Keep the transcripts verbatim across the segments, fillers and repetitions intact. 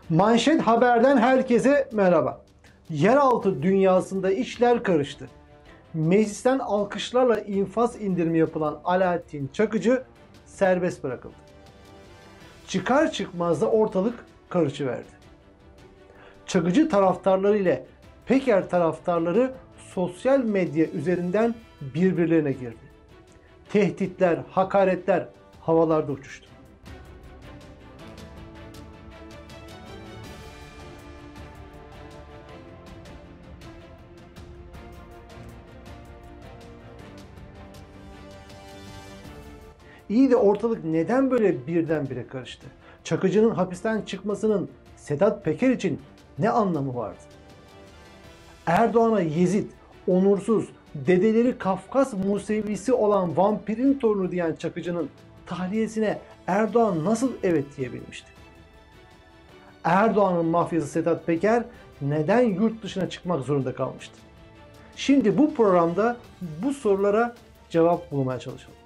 Manşet Haber'den herkese merhaba. Yeraltı dünyasında işler karıştı. Meclisten alkışlarla infaz indirimi yapılan Alaaddin Çakıcı serbest bırakıldı. Çıkar çıkmaz da ortalık karışıverdi. Çakıcı taraftarları ile Peker taraftarları sosyal medya üzerinden birbirlerine girdi. Tehditler, hakaretler havalarda uçuştu. İyi de ortalık neden böyle birdenbire karıştı? Çakıcı'nın hapisten çıkmasının Sedat Peker için ne anlamı vardı? Erdoğan'a Yezid, onursuz, dedeleri Kafkas Musevisi olan vampirin torunu diyen Çakıcı'nın tahliyesine Erdoğan nasıl evet diyebilmişti? Erdoğan'ın mafyası Sedat Peker neden yurt dışına çıkmak zorunda kalmıştı? Şimdi bu programda bu sorulara cevap bulmaya çalışalım.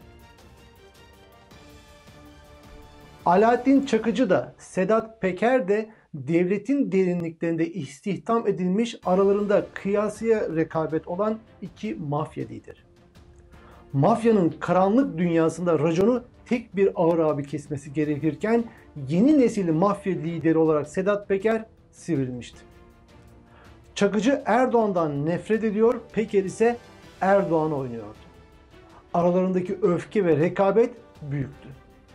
Alaaddin Çakıcı da Sedat Peker de devletin derinliklerinde istihdam edilmiş, aralarında kıyasıya rekabet olan iki mafya lideri. Mafyanın karanlık dünyasında raconu tek bir ağır abi kesmesi gerekirken yeni nesil mafya lideri olarak Sedat Peker sivrilmişti. Çakıcı Erdoğan'dan nefret ediyor, Peker ise Erdoğan'ı oynuyordu. Aralarındaki öfke ve rekabet büyüktü.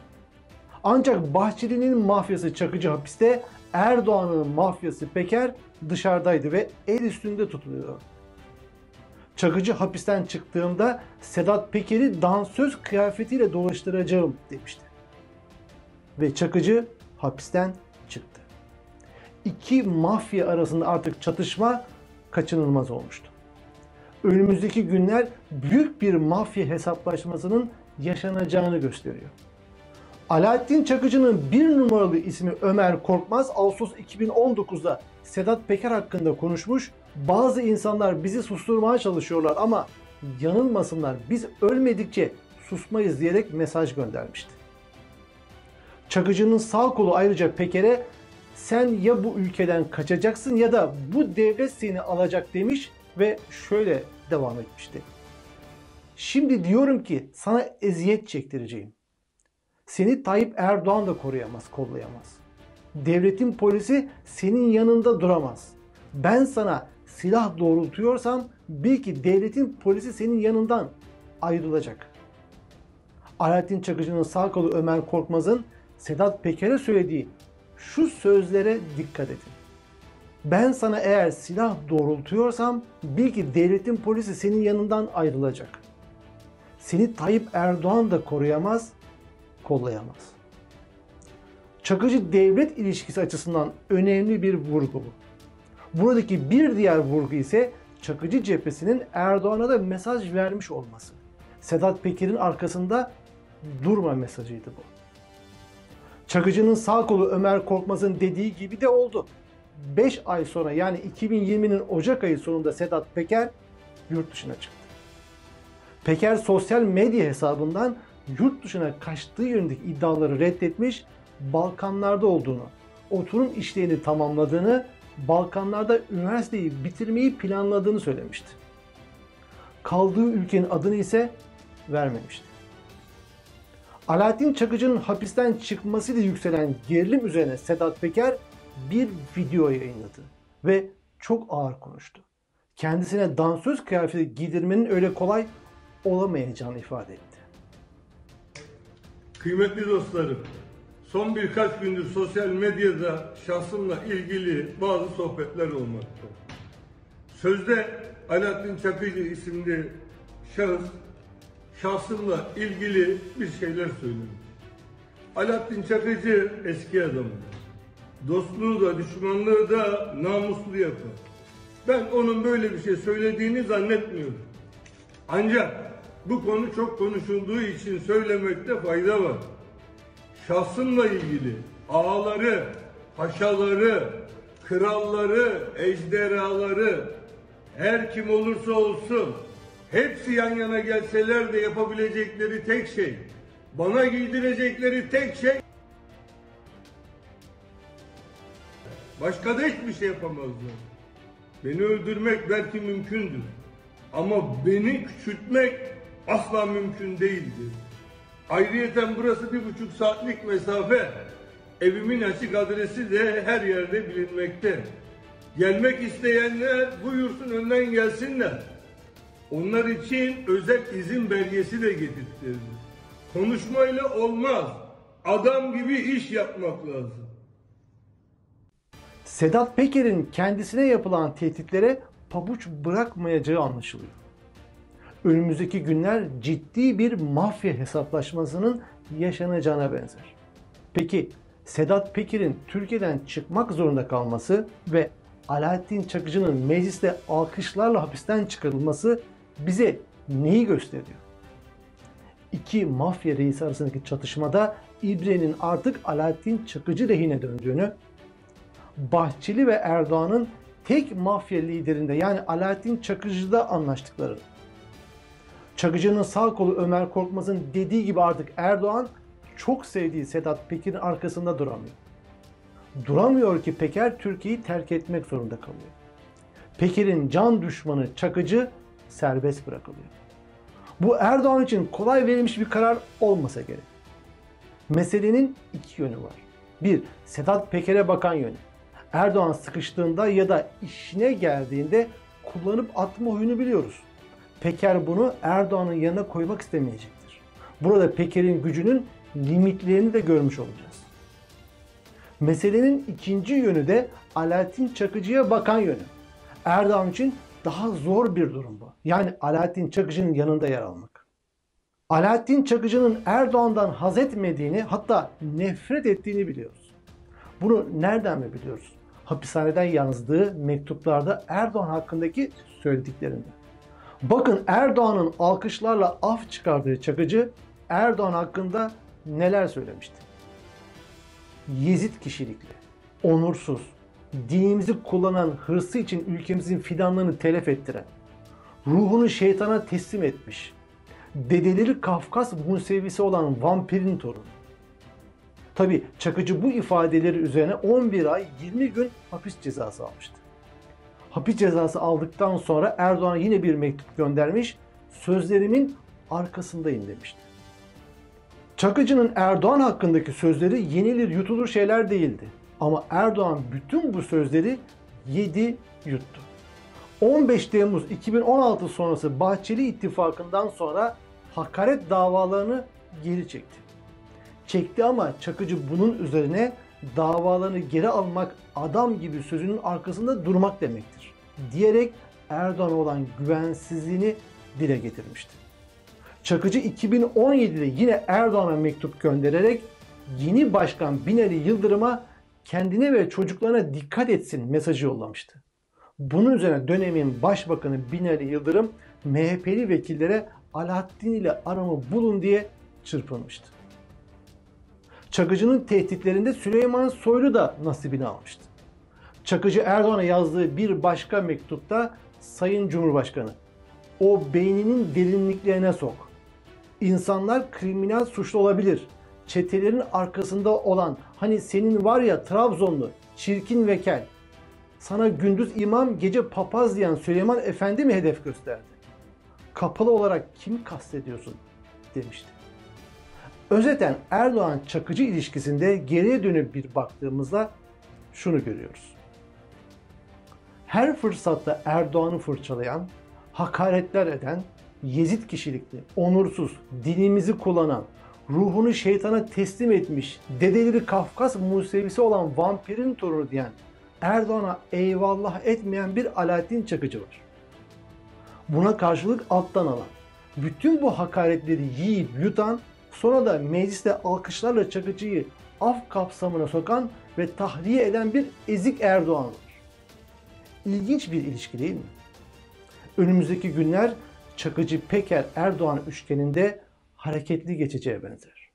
Ancak Bahçeli'nin mafyası Çakıcı hapiste, Erdoğan'ın mafyası Peker dışarıdaydı ve el üstünde tutuluyor. Çakıcı hapisten çıktığımda Sedat Peker'i dansöz kıyafetiyle dolaştıracağım demişti. Ve Çakıcı hapisten çıktı. İki mafya arasında artık çatışma kaçınılmaz olmuştu. Önümüzdeki günler büyük bir mafya hesaplaşmasının yaşanacağını gösteriyor. Alaaddin Çakıcı'nın bir numaralı ismi Ömer Korkmaz, Ağustos iki bin on dokuz'da Sedat Peker hakkında konuşmuş, bazı insanlar bizi susturmaya çalışıyorlar ama yanılmasınlar, biz ölmedikçe susmayız diyerek mesaj göndermişti. Çakıcı'nın sağ kolu ayrıca Peker'e sen ya bu ülkeden kaçacaksın ya da bu devlet seni alacak demiş ve şöyle devam etmişti. Şimdi diyorum ki sana eziyet çektireceğim. Seni Tayyip Erdoğan da koruyamaz, kollayamaz. Devletin polisi senin yanında duramaz. Ben sana silah doğrultuyorsam bil ki devletin polisi senin yanından ayrılacak. Alaaddin Çakıcı'nın sağ kolu Ömer Korkmaz'ın Sedat Peker'e söylediği şu sözlere dikkat edin. Ben sana eğer silah doğrultuyorsam bil ki devletin polisi senin yanından ayrılacak. Seni Tayyip Erdoğan da koruyamaz, kollayamaz. Çakıcı devlet ilişkisi açısından önemli bir vurgu bu. Buradaki bir diğer vurgu ise Çakıcı cephesinin Erdoğan'a da mesaj vermiş olması. Sedat Peker'in arkasında durma mesajıydı bu. Çakıcı'nın sağ kolu Ömer Korkmaz'ın dediği gibi de oldu. beş ay sonra yani iki bin yirmi'nin Ocak ayı sonunda Sedat Peker yurt dışına çıktı. Peker sosyal medya hesabından yurt dışına kaçtığı yönündeki iddiaları reddetmiş, Balkanlarda olduğunu, oturum işlerini tamamladığını, Balkanlarda üniversiteyi bitirmeyi planladığını söylemişti. Kaldığı ülkenin adını ise vermemişti. Alaaddin Çakıcı'nın hapisten çıkmasıyla yükselen gerilim üzerine Sedat Peker bir video yayınladı ve çok ağır konuştu. Kendisine dansöz kıyafeti giydirmenin öyle kolay olamayacağını ifade etti. Kıymetli dostlarım, son birkaç gündür sosyal medyada şahsımla ilgili bazı sohbetler olmakta. Sözde Alaaddin Çakıcı isimli şahıs şahsımla ilgili bir şeyler söylüyor. Alaaddin Çakıcı eski adamı. Dostluğu da düşmanlığı da namuslu yapar. Ben onun böyle bir şey söylediğini zannetmiyorum. Ancak bu konu çok konuşulduğu için söylemekte fayda var. Şahsımla ilgili ağaları, paşaları, kralları, ejderhaları, her kim olursa olsun hepsi yan yana gelseler de yapabilecekleri tek şey, bana giydirecekleri tek şey Başka da hiçbir şey yapamazlar. Beni öldürmek belki mümkündür. Ama beni küçültmek asla mümkün değildir. Ayrıyeten burası bir buçuk saatlik mesafe. Evimin açık adresi de her yerde bilinmekte. Gelmek isteyenler buyursun önden gelsinler. Onlar için özel izin belgesi de getirtirdim. Konuşmayla olmaz. Adam gibi iş yapmak lazım. Sedat Peker'in kendisine yapılan tehditlere pabuç bırakmayacağı anlaşılıyor. Önümüzdeki günler ciddi bir mafya hesaplaşmasının yaşanacağına benzer. Peki Sedat Peker'in Türkiye'den çıkmak zorunda kalması ve Alaaddin Çakıcı'nın mecliste alkışlarla hapisten çıkarılması bize neyi gösteriyor? İki mafya reisi arasındaki çatışmada ibrenin artık Alaaddin Çakıcı lehine döndüğünü, Bahçeli ve Erdoğan'ın tek mafya liderinde yani Alaaddin Çakıcı'da anlaştıklarını, Çakıcı'nın sağ kolu Ömer Korkmaz'ın dediği gibi artık Erdoğan çok sevdiği Sedat Peker'in arkasında duramıyor. Duramıyor ki Peker Türkiye'yi terk etmek zorunda kalıyor. Peker'in can düşmanı Çakıcı serbest bırakılıyor. Bu Erdoğan için kolay verilmiş bir karar olmasa gerek. Meselenin iki yönü var. Bir, Sedat Peker'e bakan yönü. Erdoğan sıkıştığında ya da işine geldiğinde kullanıp atma huyunu biliyoruz. Peker bunu Erdoğan'ın yanına koymak istemeyecektir. Burada Peker'in gücünün limitlerini de görmüş olacağız. Meselenin ikinci yönü de Alaaddin Çakıcı'ya bakan yönü. Erdoğan için daha zor bir durum bu. Yani Alaaddin Çakıcı'nın yanında yer almak. Alaaddin Çakıcı'nın Erdoğan'dan haz etmediğini, hatta nefret ettiğini biliyoruz. Bunu nereden mi biliyoruz? Hapishaneden yazdığı mektuplarda Erdoğan hakkındaki söylediklerinde. Bakın Erdoğan'ın alkışlarla af çıkardığı Çakıcı Erdoğan hakkında neler söylemişti? Yezid kişilikli, onursuz, dinimizi kullanan, hırsı için ülkemizin fidanlarını telef ettiren, ruhunu şeytana teslim etmiş, dedeleri Kafkas Musevisi olan vampirin torunu. Tabi Çakıcı bu ifadeleri üzerine on bir ay yirmi gün hapis cezası almıştı. Hapis cezası aldıktan sonra Erdoğan'a yine bir mektup göndermiş, sözlerimin arkasındayım demişti. Çakıcı'nın Erdoğan hakkındaki sözleri yenilir yutulur şeyler değildi. Ama Erdoğan bütün bu sözleri yedi yuttu. on beş Temmuz iki bin on altı sonrası Bahçeli ittifakından sonra hakaret davalarını geri çekti. Çekti ama Çakıcı bunun üzerine davalarını geri almak adam gibi sözünün arkasında durmak demektir diyerek Erdoğan'a olan güvensizliğini dile getirmişti. Çakıcı iki bin on yedide yine Erdoğan'a mektup göndererek yeni başkan Binali Yıldırım'a kendine ve çocuklarına dikkat etsin mesajı yollamıştı. Bunun üzerine dönemin başbakanı Binali Yıldırım M H P'li vekillere Alaaddin ile aramı bulun diye çırpınmıştı. Çakıcı'nın tehditlerinde Süleyman Soylu da nasibini almıştı. Çakıcı Erdoğan'a yazdığı bir başka mektupta Sayın Cumhurbaşkanı, o beyninin derinliklerine sok. İnsanlar kriminal suçlu olabilir. Çetelerin arkasında olan, hani senin var ya Trabzonlu, çirkin ve kel, sana gündüz imam gece papaz diyen Süleyman Efendi mi hedef gösterdi? Kapalı olarak kimi kastediyorsun demişti. Özeten Erdoğan-Çakıcı ilişkisinde geriye dönüp bir baktığımızda şunu görüyoruz. Her fırsatta Erdoğan'ı fırçalayan, hakaretler eden, Yezid kişilikli, onursuz, dinimizi kullanan, ruhunu şeytana teslim etmiş, dedeleri Kafkas Musevisi olan vampirin torunu diyen, Erdoğan'a eyvallah etmeyen bir Alaaddin Çakıcı var. Buna karşılık alttan alan, bütün bu hakaretleri yiyip yutan, sonra da mecliste alkışlarla Çakıcı'yı af kapsamına sokan ve tahliye eden bir ezik Erdoğan var. İlginç bir ilişki değil mi? Önümüzdeki günler Çakıcı-Peker-Erdoğan üçgeninde hareketli geçeceğe benzer.